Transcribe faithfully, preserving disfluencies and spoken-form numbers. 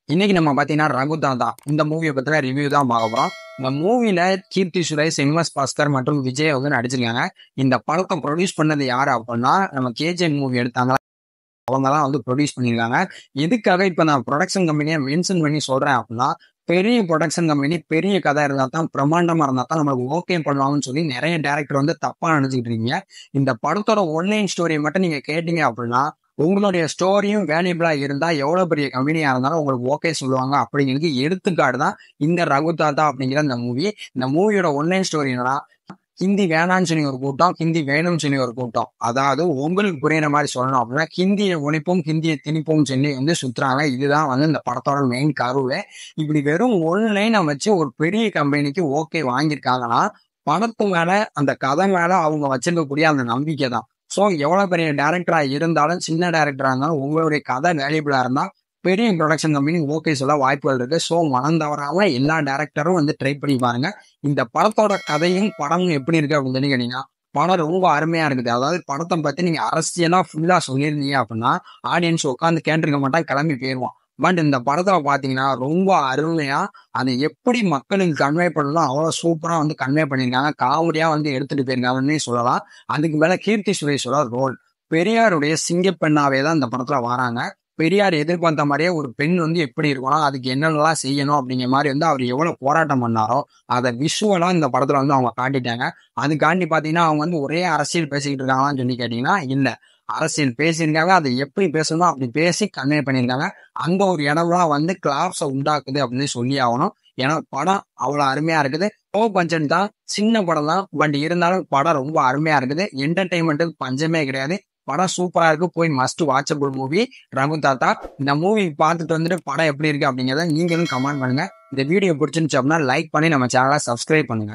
இன்னைக்கு நம்ம பார்த்தீங்கன்னா ரகுதாதா இந்த மூவியை பத்தின ரிவ்யூ தான் பார்க்க போறோம். இந்த மூவில கீர்த்தி சுரேஷ், எம் எஸ் பாஸ்கர் மற்றும் விஜய் வந்து நடிச்சிருக்காங்க. இந்த படத்தை ப்ரொடியூஸ் பண்ணது யாரு அப்படின்னா நம்ம கேஜிஎன் மூவி எடுத்தாங்க, அவங்க தான் வந்து ப்ரொடியூஸ் பண்ணியிருக்காங்க. எதுக்காக இப்ப நான் ப்ரொடக்ஷன் கம்பெனியை மென்ஷன் பண்ணி சொல்றேன் அப்படின்னா, பெரிய ப்ரொடக்ஷன் கம்பெனி பெரிய கதை இருந்தா தான், பிரம்மாண்டமா இருந்தா தான் நம்மளுக்கு ஓகே பண்ணுவாங்கன்னு சொல்லி நிறைய டேரக்டர் வந்து தப்பா நினைச்சுக்கிட்டு இருக்கீங்க. இந்த படத்தோட ஒன்லைன் ஸ்டோரியை மட்டும் நீங்க கேட்டீங்க அப்படின்னா, உங்களுடைய ஸ்டோரியும் வேல்யூபிளா இருந்தா எவ்வளவு பெரிய கம்பெனியா இருந்தாலும் உங்களுக்கு ஓகே சொல்லுவாங்க அப்படிங்கிறது எடுத்துக்காட்டு தான் இந்த ரகுதாதா அப்படிங்கிற இந்த மூவி. இந்த மூவியோட ஒன்லைன் ஸ்டோரி என்னன்னா, ஹிந்தி வேணான்னு சொல்லி ஒரு கூட்டம், ஹிந்தி வேணும்னு சொல்லி ஒரு கூட்டம். அதாவது உங்களுக்கு புரியுற மாதிரி சொல்லணும் அப்படின்னா, ஹிந்தியை ஒழிப்போம் ஹிந்தியை திணிப்போம் சொல்லி வந்து சுத்துறாங்க. இதுதான் வந்து இந்த படத்தோட மெயின் கருவே. இப்படி வெறும் ஒன் லைனை வச்சு ஒரு பெரிய கம்பெனிக்கு ஓகே வாங்கியிருக்காங்கன்னா, படத்து மேல அந்த கதை மேல அவங்க வச்சிருக்கக்கூடிய அந்த நம்பிக்கை தான். ஸோ எவ்வளவு பெரிய டேரக்டரா இருந்தாலும், சின்ன டேரக்டரா இருந்தாலும், உங்களுடைய கதை வேல்யூபிளா இருந்தா பெரிய ப்ரொடக்ஷன் கம்பெனி ஓகே சொல்ல வாய்ப்புகள் இருக்கு. ஸோ மனம் தவறாம எல்லா டேரக்டரும் வந்து ட்ரை பண்ணி பாருங்க. இந்த படத்தோட கதையும் படமும் எப்படி இருக்கு அப்படின்னு சொல்லி கேட்டீங்கன்னா, படம் ரொம்ப அருமையா இருக்குது. அதாவது படத்தை பத்தி நீங்க அரசியலா ஃபுல்லா சொல்லியிருந்தீங்க அப்படின்னா ஆடியன்ஸ் உட்காந்து கேட்டிருக்க மாட்டாங்க, கிளம்பி போயிடுவான். பட் இந்த படத்தை பாத்தீங்கன்னா ரொம்ப அருமையா அதை எப்படி மக்களுக்கு கன்வே பண்ணலாம் அவ்வளோ சூப்பரா வந்து கன்வே பண்ணியிருக்காங்க. காமெடியா வந்து எடுத்துட்டு போயிருக்காங்கன்னு சொல்லலாம். அதுக்கு மேல கீர்த்தி சுரேஷோட ரோல், பெரியாருடைய சிங்கப்பெண்ணாவே தான் இந்த படத்துல வராங்க. பெரியார் எதிர்பார்த்த மாதிரியே ஒரு பெண் வந்து எப்படி இருக்கணும், அதுக்கு என்னென்னலாம் செய்யணும் அப்படிங்கிற மாதிரி வந்து அவர் எவ்வளவு போராட்டம் பண்ணாரோ அதை விஷுவலா இந்த படத்துல வந்து அவங்க காட்டிட்டாங்க. அதுக்காண்டி பாத்தீங்கன்னா அவங்க வந்து ஒரே அரசியல் பேசிக்கிட்டு இருக்காங்களான்னு சொல்லி கேட்டீங்கன்னா இல்ல, அரசியல் பேசியிருக்காங்க, அதை எப்படி பேசணும் அப்படி பேசி கன்வே பண்ணியிருக்காங்க. அந்த ஒரு இடம்லாம் வந்து கிளாப்ஸை உண்டாக்குது அப்படின்னு சொல்லி ஆகணும். ஏன்னா படம் அவ்வளவு அருமையா இருக்குது. லோ பட்ஜெட் தான், சின்ன படம் தான், பட் இருந்தாலும் படம் ரொம்ப அருமையா இருக்குது. என்டர்டைன்மெண்ட்டுக்கு பஞ்சமே கிடையாது. படம் சூப்பரா இருக்கு. போய் மஸ்ட் வாட்சபிள் மூவி ரகுதாதா. இந்த மூவி பார்த்துட்டு வந்துட்டு படம் எப்படி இருக்கு அப்படிங்கிறத நீங்களும் கமெண்ட் பண்ணுங்க. இந்த வீடியோ பிடிச்சிருந்துச்சு அப்படின்னா லைக் பண்ணி நம்ம சேனலை சப்ஸ்கிரைப் பண்ணுங்க.